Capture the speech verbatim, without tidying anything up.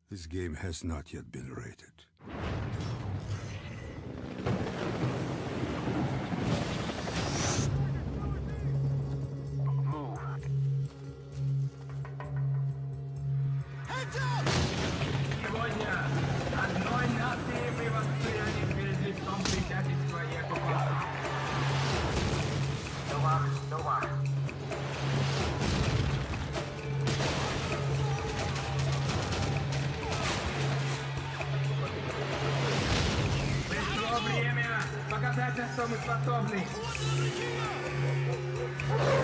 This game has not yet been rated. Move. Heads up! Сегодня одной нации мы восприняли перед лицом предательства и оккупации. Нова, нова. Пришло время показать, на что мы способны.